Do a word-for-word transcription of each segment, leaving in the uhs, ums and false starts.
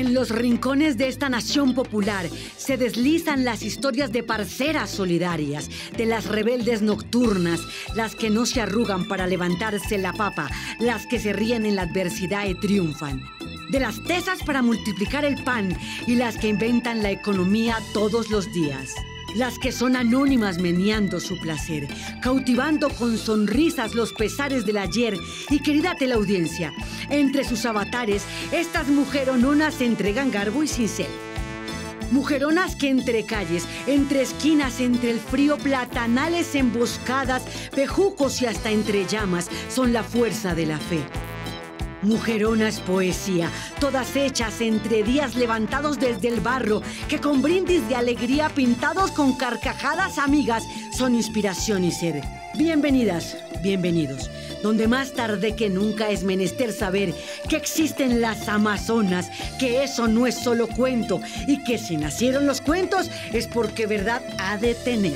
En los rincones de esta nación popular se deslizan las historias de parceras solidarias, de las rebeldes nocturnas, las que no se arrugan para levantarse la papa, las que se ríen en la adversidad y triunfan. De las tesas para multiplicar el pan y las que inventan la economía todos los días. Las que son anónimas meneando su placer, cautivando con sonrisas los pesares del ayer. Y querida teleaudiencia, entre sus avatares, estas mujerononas se entregan garbo y cincel. Mujeronas que entre calles, entre esquinas, entre el frío, platanales, emboscadas, bejucos y hasta entre llamas, son la fuerza de la fe. Mujeronas poesía, todas hechas entre días levantados desde el barro, que con brindis de alegría pintados con carcajadas amigas, son inspiración y ser. Bienvenidas, bienvenidos, donde más tarde que nunca es menester saber que existen las amazonas, que eso no es solo cuento, y que si nacieron los cuentos es porque verdad ha de tener.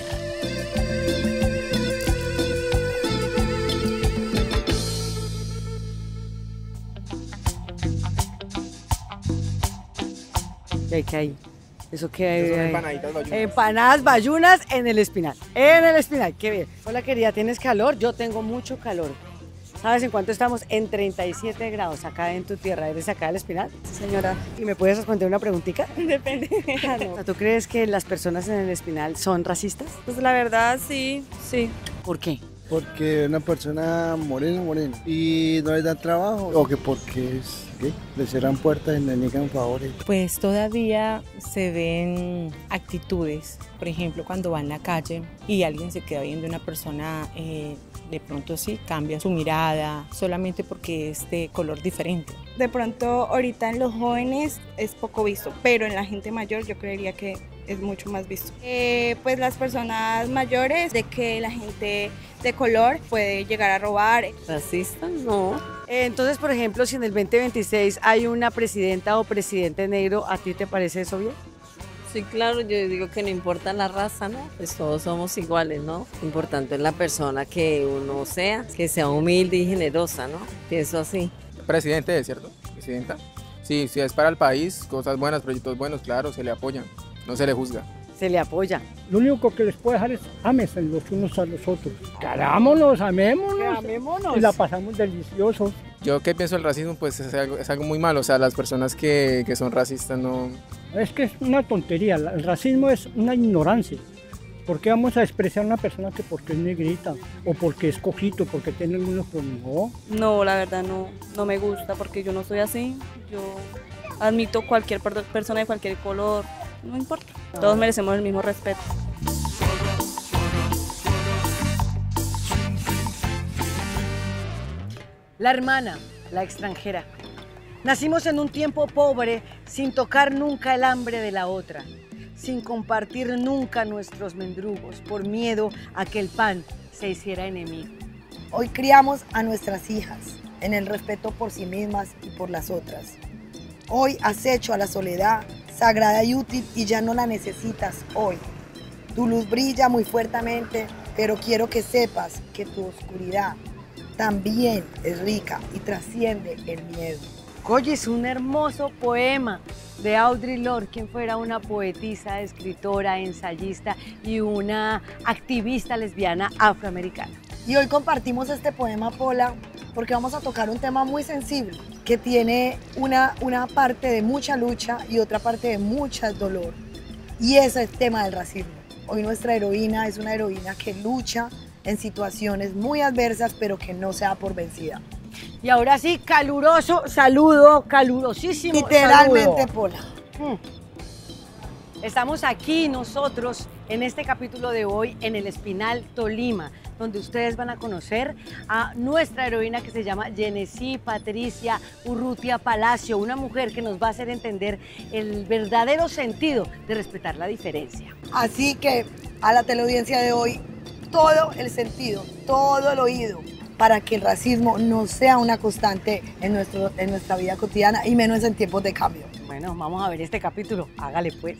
¿Qué hay? ¿Qué hay? ¿Eso qué hay? Son empanaditas bayunas. Empanadas bayunas en el Espinal. En el Espinal, qué bien. Hola querida, ¿tienes calor? Yo tengo mucho calor. ¿Sabes en cuánto estamos? En treinta y siete grados acá en tu tierra. ¿Eres acá del Espinal? Señora. ¿Y me puedes responder una preguntita? Depende. Ah, no. ¿Tú crees que las personas en el Espinal son racistas? Pues la verdad, sí, sí. ¿Por qué? Porque una persona morena, morena, y no les dan trabajo, o que porque es gay, le cierran puertas y le niegan favores. Pues todavía se ven actitudes, por ejemplo, cuando va en la calle y alguien se queda viendo a una persona, eh, de pronto sí, cambia su mirada, solamente porque es de color diferente. De pronto ahorita en los jóvenes es poco visto, pero en la gente mayor yo creería que es mucho más visto. Eh, pues las personas mayores, de que la gente de color puede llegar a robar. ¿Racistas? No. Eh, entonces, por ejemplo, si en el veinte veintiséis hay una presidenta o presidente negro, ¿a ti te parece eso bien? Sí, claro, yo digo que no importa la raza, ¿no? Pues todos somos iguales, ¿no? Importante es la persona que uno sea, que sea humilde y generosa, ¿no? Pienso así. Presidente, ¿cierto? Presidenta. Sí, si es para el país, cosas buenas, proyectos buenos, claro, se le apoyan, no se le juzga. Se le apoya. Lo único que les puedo dejar es ámense los unos a los otros. Querámonos, amémonos. Amémonos. Y la pasamos delicioso. Yo qué pienso del racismo, pues es algo, es algo muy malo, o sea, las personas que, que son racistas no... Es que es una tontería, el racismo es una ignorancia. ¿Por qué vamos a despreciar a una persona que porque es negrita o porque es cojito, porque tiene algunos problemas? No, la verdad no, no me gusta porque yo no soy así. Yo admito cualquier per- persona de cualquier color, no importa. Todos merecemos el mismo respeto. La hermana, la extranjera. Nacimos en un tiempo pobre, sin tocar nunca el hambre de la otra, sin compartir nunca nuestros mendrugos, por miedo a que el pan se hiciera enemigo. Hoy criamos a nuestras hijas en el respeto por sí mismas y por las otras. Hoy has hecho a la soledad sagrada y útil y ya no la necesitas hoy. Tu luz brilla muy fuertemente, pero quiero que sepas que tu oscuridad también es rica y trasciende el miedo. Oye, es un hermoso poema de Audre Lorde, quien fuera una poetisa, escritora, ensayista y una activista lesbiana afroamericana. Y hoy compartimos este poema, Pola, porque vamos a tocar un tema muy sensible, que tiene una, una parte de mucha lucha y otra parte de mucho dolor. Y ese es el tema del racismo. Hoy nuestra heroína es una heroína que lucha en situaciones muy adversas, pero que no se da por vencida. Y ahora sí, caluroso saludo, calurosísimo Literalmente, saludo. Pola. Mm. Estamos aquí nosotros en este capítulo de hoy en el Espinal, Tolima, donde ustedes van a conocer a nuestra heroína que se llama Genesí Patricia Urrutia Palacio, una mujer que nos va a hacer entender el verdadero sentido de respetar la diferencia. Así que a la teleaudiencia de hoy, todo el sentido, todo el oído, para que el racismo no sea una constante en, nuestro, en nuestra vida cotidiana y menos en tiempos de cambio. Bueno, vamos a ver este capítulo, hágale pues.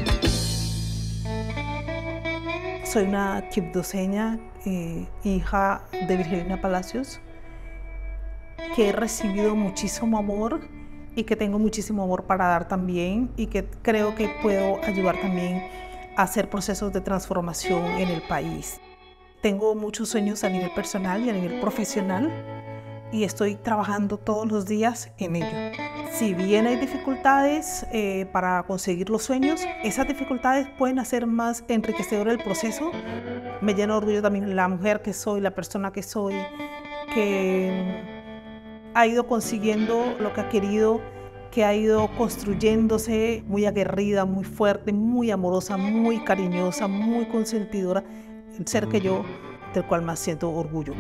Soy una quibdoseña, eh, hija de Virgelina Palacios, que he recibido muchísimo amor y que tengo muchísimo amor para dar también y que creo que puedo ayudar también a hacer procesos de transformación en el país. Tengo muchos sueños a nivel personal y a nivel profesional y estoy trabajando todos los días en ello. Si bien hay dificultades eh, para conseguir los sueños, esas dificultades pueden hacer más enriquecedor el proceso. Me llena de orgullo también la mujer que soy, la persona que soy, que ha ido consiguiendo lo que ha querido, que ha ido construyéndose muy aguerrida, muy fuerte, muy amorosa, muy cariñosa, muy consentidora, el ser que yo, del cual más siento orgullo.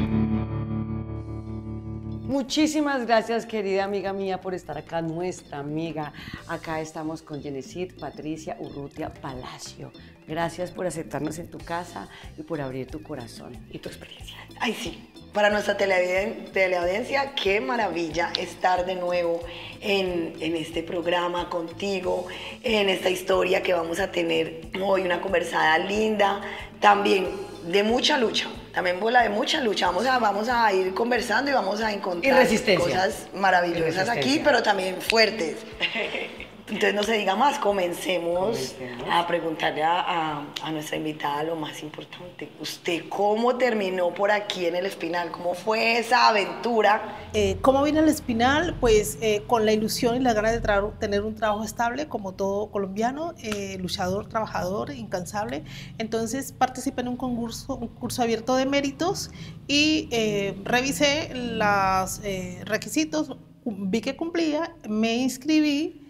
Muchísimas gracias, querida amiga mía, por estar acá, nuestra amiga. Acá estamos con Yenesit Patricia Urrutia Palacio. Gracias por aceptarnos en tu casa y por abrir tu corazón y tu experiencia. Ay, sí. Para nuestra teleaudien- teleaudiencia, qué maravilla estar de nuevo en, en este programa contigo, en esta historia que vamos a tener hoy, una conversada linda, también de mucha lucha, también bola de mucha lucha. Vamos a, vamos a ir conversando y vamos a encontrar Y resistencia. cosas maravillosas aquí, pero también fuertes. Entonces, no se diga más, comencemos, comencemos. a preguntarle a, a, a nuestra invitada lo más importante. ¿Usted cómo terminó por aquí en El Espinal? ¿Cómo fue esa aventura? Eh, ¿Cómo vine al Espinal? Pues eh, con la ilusión y las ganas de tra- tener un trabajo estable, como todo colombiano, eh, luchador, trabajador, incansable. Entonces participé en un concurso, un curso abierto de méritos y eh, revisé los eh, requisitos, vi que cumplía, me inscribí.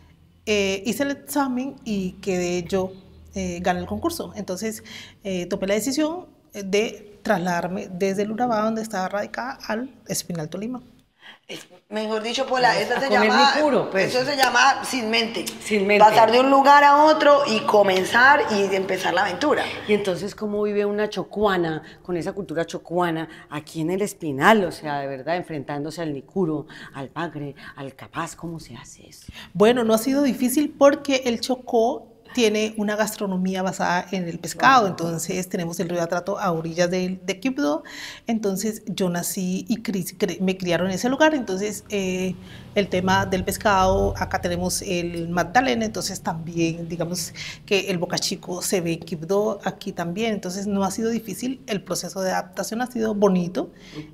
Eh, hice el examen y quedé yo, eh, gané el concurso. Entonces eh, tomé la decisión de trasladarme desde el Urabá, donde estaba radicada, al Espinal Tolima. Es, mejor dicho, Pola, eso se, comer llama, licuro, pues. eso se llama sin mente. Sin mente. Pasar de un lugar a otro y comenzar y empezar la aventura. Y entonces, ¿cómo vive una chocuana con esa cultura chocuana aquí en El Espinal? O sea, de verdad, enfrentándose al licuro, al bagre, al capaz, ¿cómo se hace eso? Bueno, no ha sido difícil porque el Chocó tiene una gastronomía basada en el pescado, entonces tenemos el río Atrato a orillas de, de Quibdó, entonces yo nací y cri, cri, me criaron en ese lugar, entonces eh, el tema del pescado, acá tenemos el Magdalena, entonces también digamos que el Boca Chico se ve en Quibdó, aquí también, entonces no ha sido difícil, el proceso de adaptación ha sido bonito,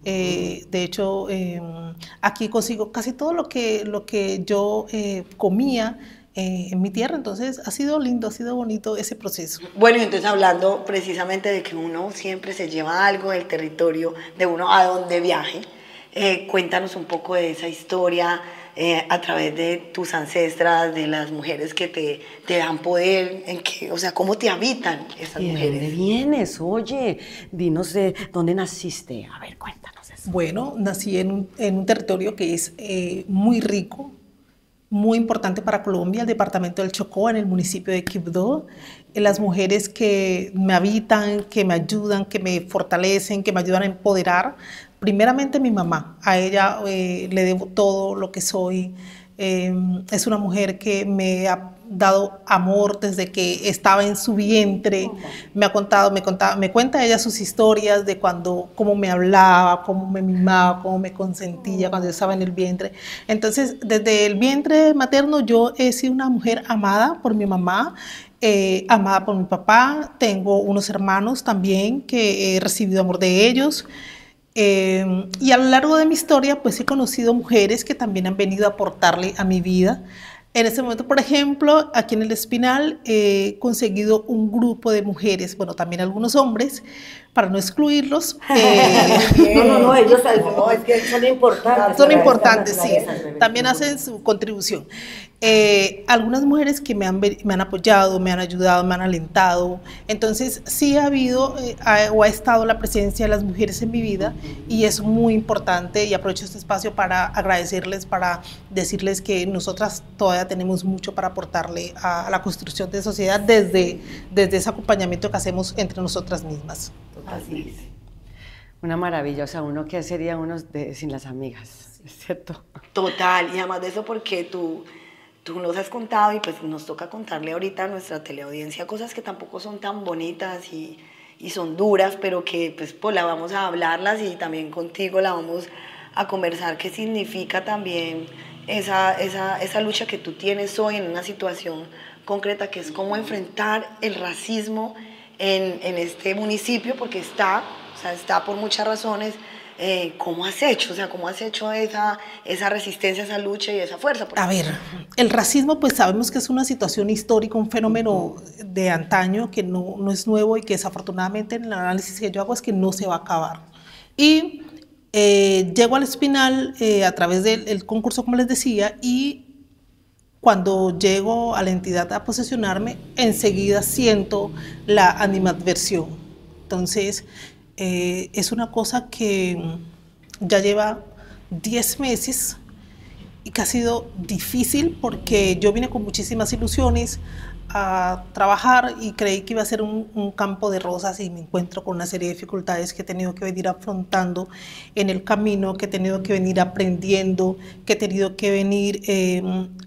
eh, de hecho eh, aquí consigo casi todo lo que, lo que yo eh, comía, Eh, en mi tierra, entonces ha sido lindo, ha sido bonito ese proceso. Bueno, y entonces hablando precisamente de que uno siempre se lleva algo del territorio de uno a donde viaje, eh, cuéntanos un poco de esa historia eh, a través de tus ancestras, de las mujeres que te, te dan poder, en que, o sea, cómo te habitan esas ¿Y de mujeres. dónde vienes? Oye, dinos de dónde naciste. A ver, cuéntanos eso. Bueno, nací en un, en un territorio que es eh, muy rico, muy importante para Colombia, el departamento del Chocó, en el municipio de Quibdó. Las mujeres que me habitan, que me ayudan, que me fortalecen, que me ayudan a empoderar. Primeramente mi mamá, a ella eh, le debo todo lo que soy. Eh, es una mujer que me ha dado amor desde que estaba en su vientre. Me ha contado, me contaba, me cuenta ella sus historias de cuando, cómo me hablaba, cómo me mimaba, cómo me consentía cuando yo estaba en el vientre. Entonces, desde el vientre materno yo he sido una mujer amada por mi mamá, eh, amada por mi papá. Tengo unos hermanos también que he recibido amor de ellos. Eh, y a lo largo de mi historia, pues he conocido mujeres que también han venido a aportarle a mi vida. En este momento, por ejemplo, aquí en El Espinal he conseguido un grupo de mujeres, bueno, también algunos hombres, para no excluirlos. Eh, no, no, no, ellos no, es que son importantes. Son importantes, sí, también hacen su contribución. Eh, algunas mujeres que me han, me han apoyado, me han ayudado, me han alentado. Entonces sí ha habido eh, ha, o ha estado la presencia de las mujeres en mi vida y es muy importante, y aprovecho este espacio para agradecerles, para decirles que nosotras todavía tenemos mucho para aportarle a, a la construcción de sociedad desde, desde ese acompañamiento que hacemos entre nosotras mismas. Así es. Una maravilla, o sea, uno que sería uno de, sin las amigas, ¿cierto? Total, y además de eso porque tú... Tú nos has contado y pues nos toca contarle ahorita a nuestra teleaudiencia cosas que tampoco son tan bonitas y, y son duras, pero que pues, pues la vamos a hablarlas y también contigo la vamos a conversar, qué significa también esa, esa, esa lucha que tú tienes hoy en una situación concreta, que es cómo enfrentar el racismo en, en este municipio, porque está, o sea, está por muchas razones. Eh, ¿Cómo has hecho? O sea, ¿cómo has hecho esa, esa resistencia, esa lucha y esa fuerza? A ver, el racismo pues sabemos que es una situación histórica, un fenómeno de antaño que no, no es nuevo y que desafortunadamente en el análisis que yo hago es que no se va a acabar. Y eh, llego al Espinal eh, a través del el concurso, como les decía, y cuando llego a la entidad a posesionarme, enseguida siento la animadversión. Entonces, Eh, es una cosa que ya lleva diez meses y que ha sido difícil porque yo vine con muchísimas ilusiones a trabajar y creí que iba a ser un, un campo de rosas y me encuentro con una serie de dificultades que he tenido que venir afrontando en el camino, que he tenido que venir aprendiendo, que he tenido que venir eh,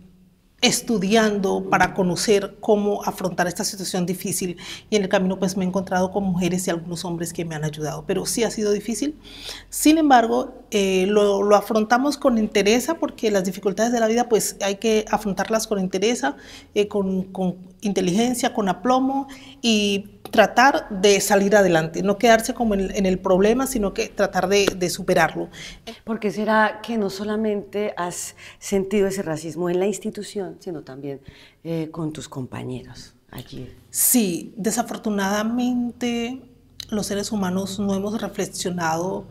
estudiando para conocer cómo afrontar esta situación difícil, y en el camino pues me he encontrado con mujeres y algunos hombres que me han ayudado, pero sí ha sido difícil. Sin embargo, eh, lo, lo afrontamos con entereza, porque las dificultades de la vida pues hay que afrontarlas con entereza, eh, con, con inteligencia, con aplomo, y tratar de salir adelante, no quedarse como en, en el problema, sino que tratar de, de superarlo. ¿Por qué será que no solamente has sentido ese racismo en la institución, sino también eh, con tus compañeros allí? Sí, desafortunadamente los seres humanos no hemos reflexionado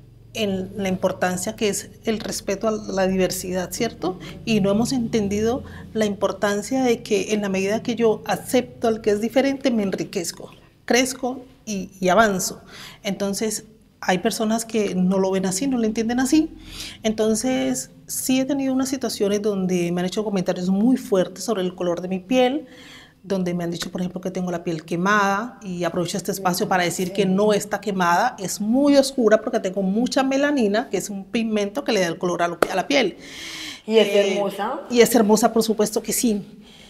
en la importancia que es el respeto a la diversidad, ¿cierto? Y no hemos entendido la importancia de que en la medida que yo acepto al que es diferente, me enriquezco, crezco y, y avanzo. Entonces, hay personas que no lo ven así, no lo entienden así. Entonces, sí he tenido unas situaciones donde me han hecho comentarios muy fuertes sobre el color de mi piel, donde me han dicho, por ejemplo, que tengo la piel quemada, y aprovecho este espacio para decir que no está quemada, es muy oscura porque tengo mucha melanina, que es un pigmento que le da el color a, lo, a la piel. ¿Y es eh, hermosa? Y es hermosa, por supuesto que sí.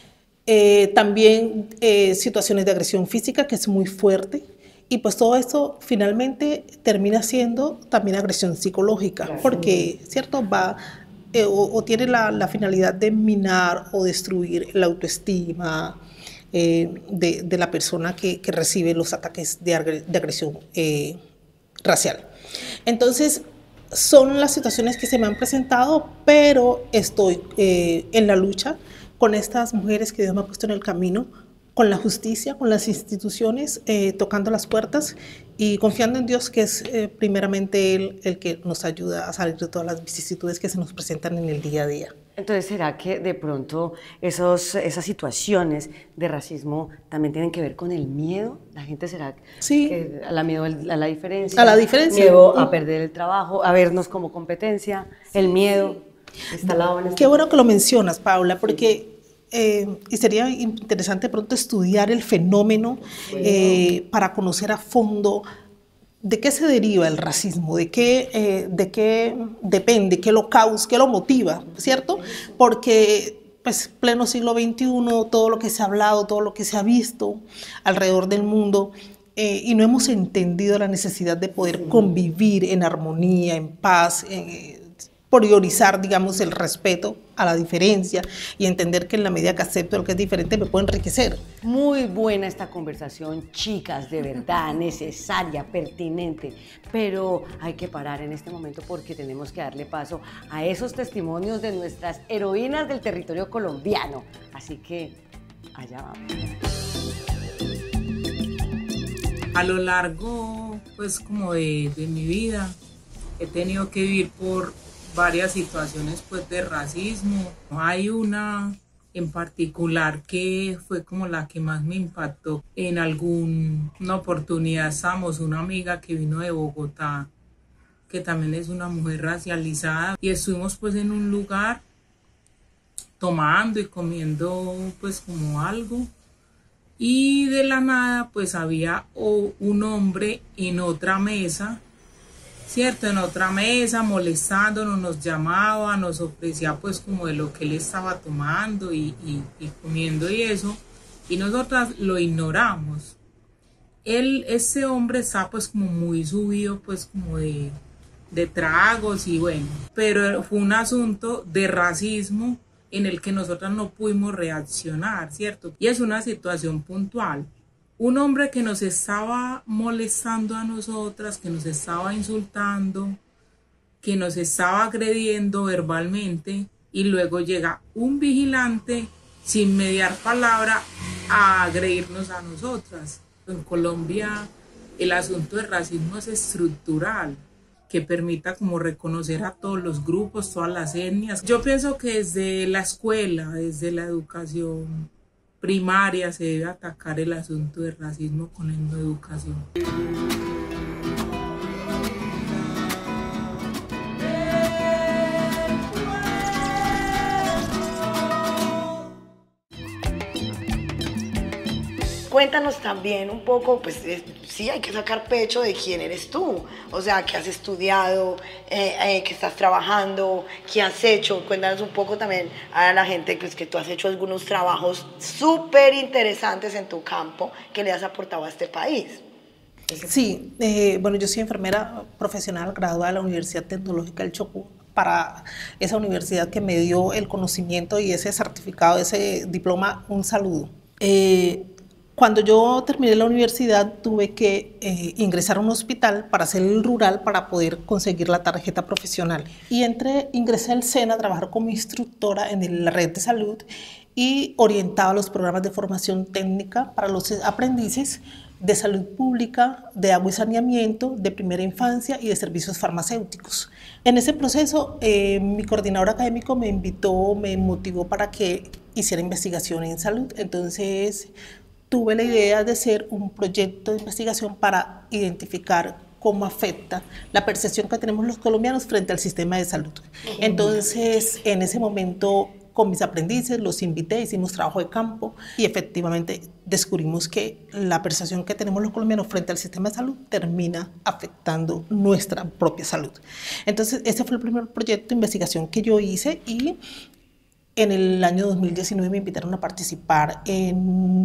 Eh, también eh, situaciones de agresión física, que es muy fuerte, y pues todo esto finalmente termina siendo también agresión psicológica, claro, porque, ¿cierto?, va... Eh, o, o tiene la, la finalidad de minar o destruir la autoestima eh, de, de la persona que, que recibe los ataques de, agre, de agresión eh, racial. Entonces, son las situaciones que se me han presentado, pero estoy eh, en la lucha con estas mujeres que Dios me ha puesto en el camino, con la justicia, con las instituciones, eh, tocando las puertas y confiando en Dios, que es eh, primeramente Él el que nos ayuda a salir de todas las vicisitudes que se nos presentan en el día a día. Entonces, ¿será que de pronto esos, esas situaciones de racismo también tienen que ver con el miedo? ¿La gente será sí. que a la miedo a la diferencia? A la diferencia. Miedo a perder el trabajo, a vernos como competencia, sí, el miedo está al lado en este. Qué bueno que lo mencionas, Paula, porque... Eh, y sería interesante pronto estudiar el fenómeno eh, para conocer a fondo de qué se deriva el racismo, de qué, eh, de qué depende, qué lo causa, qué lo motiva, ¿cierto? Porque pues pleno siglo veintiuno, todo lo que se ha hablado, todo lo que se ha visto alrededor del mundo, eh, y no hemos entendido la necesidad de poder convivir en armonía, en paz, eh, priorizar, digamos, el respeto a la diferencia y entender que en la medida que acepto lo que es diferente me puede enriquecer. Muy buena esta conversación, chicas, de verdad, necesaria, pertinente, pero hay que parar en este momento porque tenemos que darle paso a esos testimonios de nuestras heroínas del territorio colombiano, así que allá vamos. A lo largo, pues, como de, de mi vida, he tenido que vivir por varias situaciones pues de racismo. Hay una en particular que fue como la que más me impactó. En alguna oportunidad estábamos una amiga que vino de Bogotá, que también es una mujer racializada, y estuvimos pues en un lugar tomando y comiendo pues como algo, y de la nada pues había un hombre en otra mesa, ¿cierto? En otra mesa, molestándonos, nos llamaba, nos ofrecía pues como de lo que él estaba tomando y, y, y comiendo y eso, y nosotras lo ignoramos. Él, ese hombre está pues como muy subido pues como de, de tragos y bueno, pero fue un asunto de racismo en el que nosotras no pudimos reaccionar, ¿cierto? Y es una situación puntual. Un hombre que nos estaba molestando a nosotras, que nos estaba insultando, que nos estaba agrediendo verbalmente, y luego llega un vigilante sin mediar palabra a agredirnos a nosotras. En Colombia el asunto del racismo es estructural, que permita como reconocer a todos los grupos, todas las etnias. Yo pienso que desde la escuela, desde la educación primaria se debe atacar el asunto del racismo con la educación. Cuéntanos también un poco, pues eh, sí, hay que sacar pecho de quién eres tú, o sea, qué has estudiado, eh, eh, qué estás trabajando, qué has hecho. Cuéntanos un poco también a la gente pues, que tú has hecho algunos trabajos súper interesantes en tu campo que le has aportado a este país. Sí, eh, bueno, yo soy enfermera profesional graduada de la Universidad Tecnológica del Chocó, para esa universidad que me dio el conocimiento y ese certificado, ese diploma, un saludo. Eh, Cuando yo terminé la universidad tuve que eh, ingresar a un hospital para hacer el rural para poder conseguir la tarjeta profesional. Y entré, ingresé al SENA a trabajar como instructora en la red de salud y orientaba los programas de formación técnica para los aprendices de salud pública, de agua y saneamiento, de primera infancia y de servicios farmacéuticos. En ese proceso, eh, mi coordinador académico me invitó, me motivó para que hiciera investigación en salud. Entonces, tuve la idea de hacer un proyecto de investigación para identificar cómo afecta la percepción que tenemos los colombianos frente al sistema de salud. Entonces, en ese momento, con mis aprendices, los invité, hicimos trabajo de campo y efectivamente descubrimos que la percepción que tenemos los colombianos frente al sistema de salud termina afectando nuestra propia salud. Entonces, ese fue el primer proyecto de investigación que yo hice y en el año dos mil diecinueve me invitaron a participar en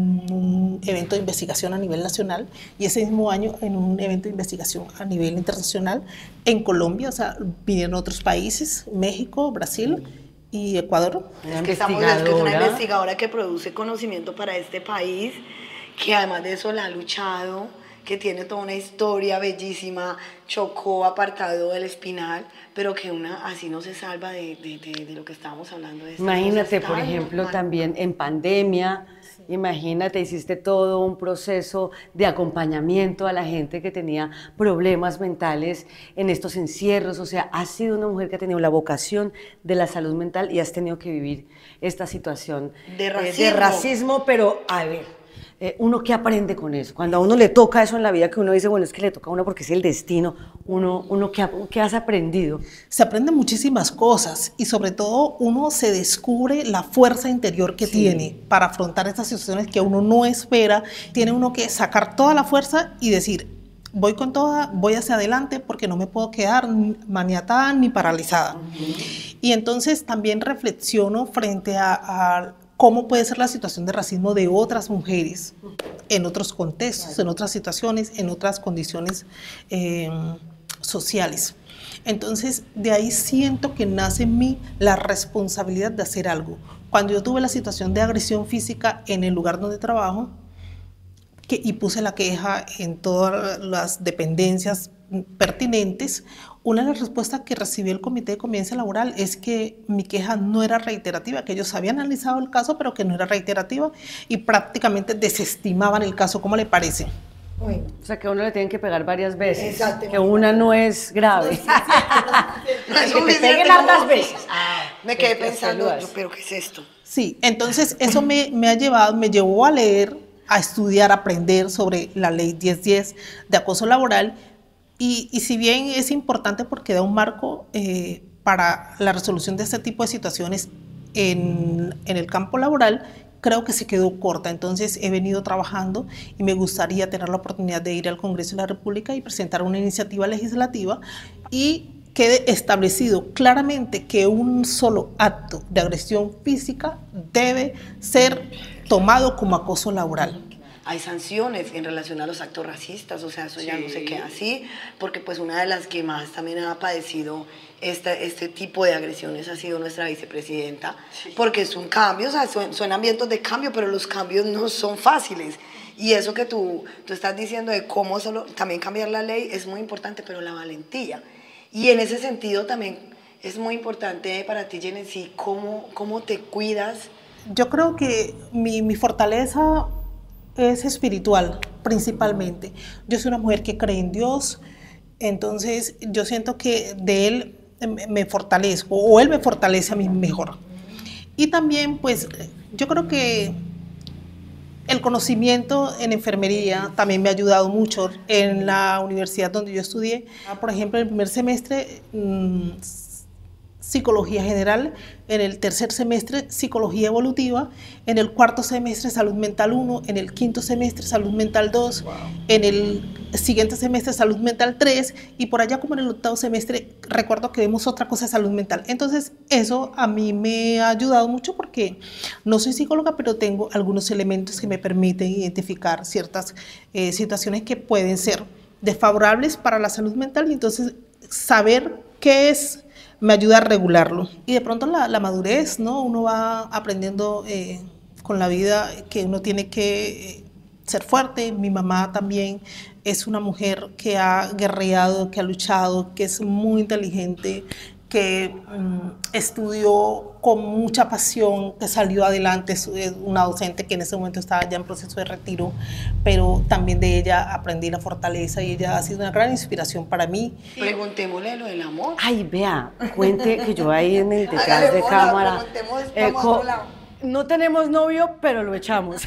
un evento de investigación a nivel nacional y ese mismo año en un evento de investigación a nivel internacional en Colombia, o sea, vinieron otros países, México, Brasil y Ecuador. Es que estamos, es que es una investigadora que produce conocimiento para este país, que además de eso la ha luchado, que tiene toda una historia bellísima, Chocó, apartado del Espinal, pero que una así no se salva de, de, de, de lo que estábamos hablando. De imagínate, por ejemplo, también en pandemia, sí. Imagínate, hiciste todo un proceso de acompañamiento a la gente que tenía problemas mentales en estos encierros, o sea, has sido una mujer que ha tenido la vocación de la salud mental y has tenido que vivir esta situación de racismo, eh, de racismo pero a ver, Eh, uno qué aprende con eso, cuando a uno le toca eso en la vida, que uno dice, bueno, es que le toca a uno porque es el destino, uno, uno ¿qué, qué has aprendido? Se aprenden muchísimas cosas y sobre todo uno se descubre la fuerza interior que sí. tiene para afrontar estas situaciones que uno no espera. Tiene uno que sacar toda la fuerza y decir, voy con toda, voy hacia adelante porque no me puedo quedar maniatada ni paralizada. Uh-huh. Y entonces también reflexiono frente a, a cómo puede ser la situación de racismo de otras mujeres en otros contextos, en otras situaciones, en otras condiciones eh, sociales. Entonces, de ahí siento que nace en mí la responsabilidad de hacer algo. Cuando yo tuve la situación de agresión física en el lugar donde trabajo, que, y puse la queja en todas las dependencias pertinentes, una de las respuestas que recibió el Comité de Convivencia Laboral es que mi queja no era reiterativa, que ellos habían analizado el caso, pero que no era reiterativa y prácticamente desestimaban el caso. ¿Cómo le parece? Uy. O sea, que a uno le tienen que pegar varias veces, que una no es grave. No es que te peguen largas veces. Ah, me quedé pensando, yo, pero ¿qué es esto? Sí, entonces eso me, me ha llevado, me llevó a leer, a estudiar, a aprender sobre la ley diez diez de acoso laboral. Y, y si bien es importante porque da un marco eh, para la resolución de este tipo de situaciones en, en el campo laboral, creo que se quedó corta. Entonces he venido trabajando y me gustaría tener la oportunidad de ir al Congreso de la República y presentar una iniciativa legislativa y quede establecido claramente que un solo acto de agresión física debe ser tomado como acoso laboral. hay sanciones en relación a los actos racistas, o sea, eso ya no se queda así, porque pues una de las que más también ha padecido este, este tipo de agresiones ha sido nuestra vicepresidenta, sí. porque es un cambio, o sea, son, son ambientes de cambio, pero los cambios no son fáciles. Y eso que tú, tú estás diciendo de cómo solo, también cambiar la ley es muy importante, pero la valentía. Y en ese sentido también es muy importante para ti, Genesis, cómo, cómo te cuidas. Yo creo que mi, mi fortaleza es espiritual, principalmente. Yo soy una mujer que cree en Dios, entonces yo siento que de Él me fortalezco, o Él me fortalece a mí mejor. Y también, pues, yo creo que el conocimiento en enfermería también me ha ayudado mucho. En la universidad donde yo estudié, por ejemplo, en el primer semestre, mmm, psicología general, en el tercer semestre psicología evolutiva, en el cuarto semestre salud mental uno, en el quinto semestre salud mental dos, wow. en el siguiente semestre salud mental tres, y por allá como en el octavo semestre recuerdo que vemos otra cosa de salud mental. Entonces eso a mí me ha ayudado mucho porque no soy psicóloga, pero tengo algunos elementos que me permiten identificar ciertas eh, situaciones que pueden ser desfavorables para la salud mental, y entonces saber qué es me ayuda a regularlo. Y de pronto la, la madurez, ¿no? Uno va aprendiendo eh, con la vida que uno tiene que eh, ser fuerte. Mi mamá también es una mujer que ha guerreado, que ha luchado, que es muy inteligente, que um, estudió con mucha pasión, que salió adelante, es una docente que en ese momento estaba ya en proceso de retiro, pero también de ella aprendí la fortaleza y ella ha sido una gran inspiración para mí. Preguntémosle lo del amor. Ay, vea, cuente que yo ahí en el detrás de cámara, eh, no tenemos novio, pero lo echamos.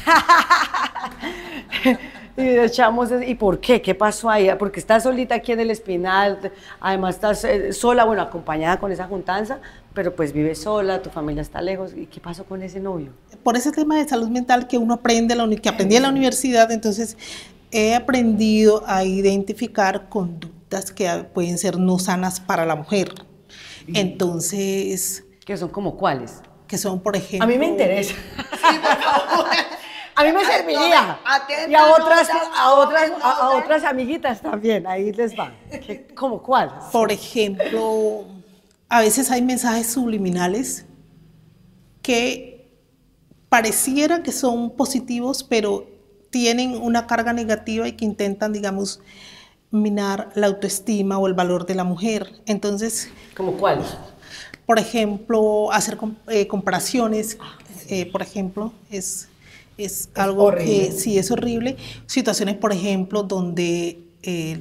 Y echamos, ¿y por qué? ¿Qué pasó ahí? Porque estás solita aquí en el Espinal, además estás eh, sola, bueno, acompañada con esa juntanza, pero pues vives sola, tu familia está lejos. ¿Y qué pasó con ese novio? Por ese tema de salud mental que uno aprende, que aprendí en la universidad, entonces he aprendido a identificar conductas que pueden ser no sanas para la mujer. Entonces... ¿Qué son como cuáles? Que son, por ejemplo... A mí me interesa. Sí, por favor. A mí me serviría. Atenta, y a otras, no, a, otras, no, a, a no, otras amiguitas también, ahí les va. ¿Qué, ¿Cómo cuál? Por ejemplo, a veces hay mensajes subliminales que pareciera que son positivos, pero tienen una carga negativa y que intentan, digamos, minar la autoestima o el valor de la mujer. Entonces... ¿Cómo cuáles? Por ejemplo, hacer eh, comparaciones, eh, por ejemplo, es... Es, es algo horrible. Que sí es horrible. Situaciones, por ejemplo, donde eh,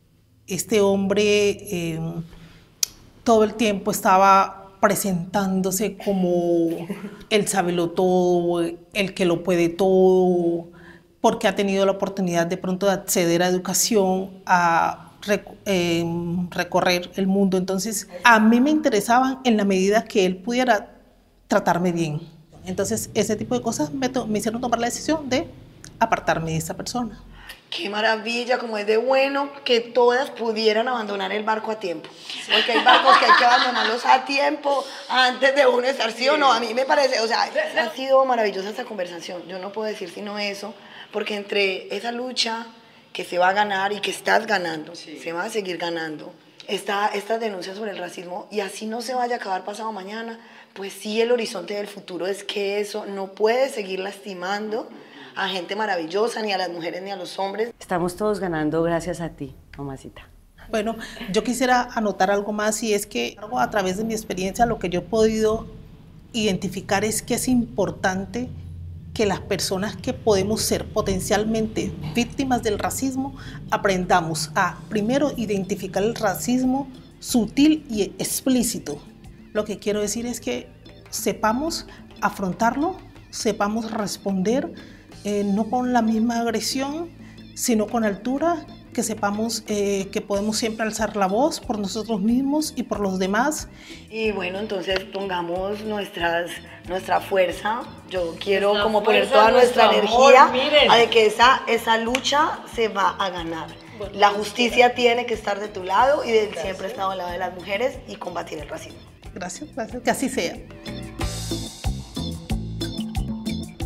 este hombre eh, todo el tiempo estaba presentándose como el sabelotodo, el que lo puede todo, porque ha tenido la oportunidad de pronto de acceder a educación, a rec eh, recorrer el mundo. Entonces, a mí me interesaban en la medida que él pudiera tratarme bien. Entonces, ese tipo de cosas me, me hicieron tomar la decisión de apartarme de esa persona. Qué maravilla, como es de bueno que todas pudieran abandonar el barco a tiempo. Porque hay barcos que hay que abandonarlos a tiempo antes de uno estar, sí o no. A mí me parece, o sea, ha sido maravillosa esta conversación. Yo no puedo decir sino eso, porque entre esa lucha que se va a ganar y que estás ganando, sí. se va a seguir ganando, está esta denuncia sobre el racismo, y así no se vaya a acabar pasado mañana, pues sí, el horizonte del futuro es que eso no puede seguir lastimando a gente maravillosa, ni a las mujeres ni a los hombres. Estamos todos ganando gracias a ti, mamacita. Bueno, yo quisiera anotar algo más, y es que a través de mi experiencia lo que yo he podido identificar es que es importante que las personas que podemos ser potencialmente víctimas del racismo aprendamos a, primero, identificar el racismo sutil y explícito. Lo que quiero decir es que sepamos afrontarlo, sepamos responder, eh, no con la misma agresión, sino con altura, que sepamos eh, que podemos siempre alzar la voz por nosotros mismos y por los demás. Y bueno, entonces pongamos nuestras, nuestra fuerza. Yo quiero nuestra como poner toda nuestra energía amor, a de que esa, esa lucha se va a ganar. Bueno, la justicia gracias. Tiene que estar de tu lado y de siempre estar al lado de las mujeres y combatir el racismo. Gracias, gracias, que así sea.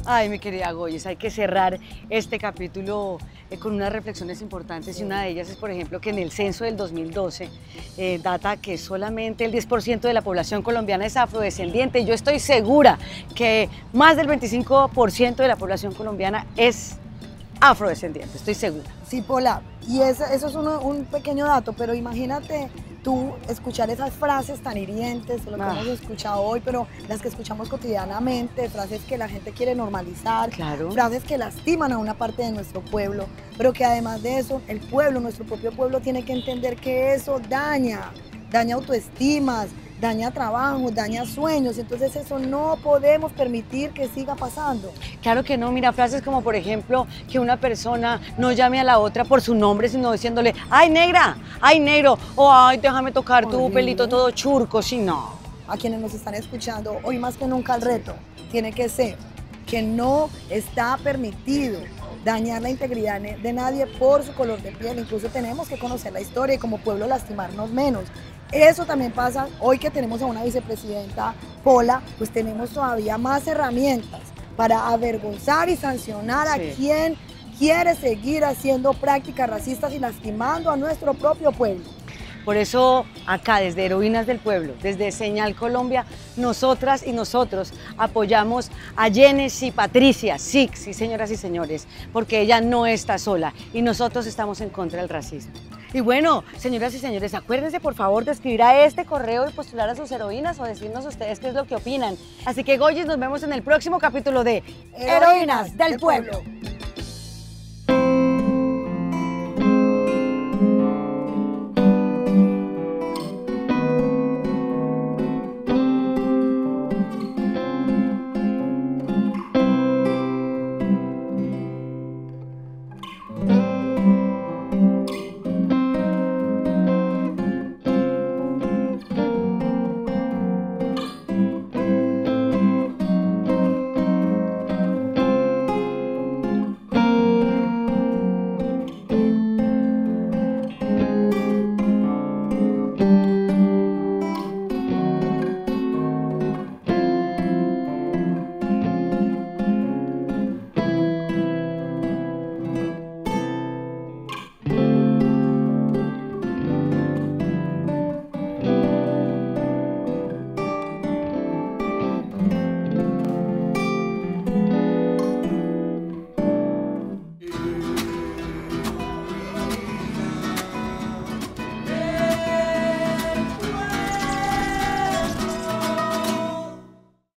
Ay, mi querida Goyes, hay que cerrar este capítulo eh, con unas reflexiones importantes y una de ellas es, por ejemplo, que en el censo del dos mil doce eh, data que solamente el diez por ciento de la población colombiana es afrodescendiente. Yo estoy segura que más del veinticinco por ciento de la población colombiana es afrodescendiente, estoy segura. Sí, Pola, y eso, eso es uno, un pequeño dato, pero imagínate tú escuchar esas frases tan hirientes, lo que ah. hemos escuchado hoy, pero las que escuchamos cotidianamente, frases que la gente quiere normalizar, claro. frases que lastiman a una parte de nuestro pueblo, pero que además de eso, el pueblo, nuestro propio pueblo, tiene que entender que eso daña, daña autoestimas, daña trabajo, daña sueños, entonces eso no podemos permitir que siga pasando. Claro que no, mira, frases como por ejemplo que una persona no llame a la otra por su nombre, sino diciéndole, ay negra, ay negro, o ay déjame tocar Horrible. Tu pelito todo churco, si no. A quienes nos están escuchando, hoy más que nunca el reto tiene que ser que no está permitido dañar la integridad de nadie por su color de piel, incluso tenemos que conocer la historia y como pueblo lastimarnos menos. Eso también pasa hoy que tenemos a una vicepresidenta Pola, pues tenemos todavía más herramientas para avergonzar y sancionar sí. a quien quiere seguir haciendo prácticas racistas y lastimando a nuestro propio pueblo. Por eso acá desde Heroínas del Pueblo, desde Señal Colombia, nosotras y nosotros apoyamos a Genesis Patricia, sí, sí señoras y señores, porque ella no está sola y nosotros estamos en contra del racismo. Y bueno, señoras y señores, acuérdense por favor de escribir a este correo y postular a sus heroínas o decirnos ustedes qué es lo que opinan. Así que Goyes, nos vemos en el próximo capítulo de Heroínas del Pueblo.